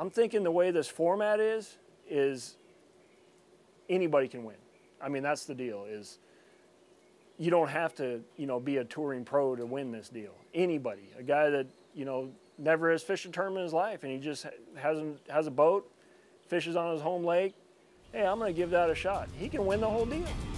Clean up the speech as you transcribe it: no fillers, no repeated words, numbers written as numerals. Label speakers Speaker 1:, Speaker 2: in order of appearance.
Speaker 1: I'm thinking the way this format is anybody can win. I mean, that's the deal, is you don't have to, you know, be a touring pro to win this deal. Anybody, a guy that, you know, never has fished a tournament in his life and he just has a boat, fishes on his home lake, hey, I'm going to give that a shot. He can win the whole deal.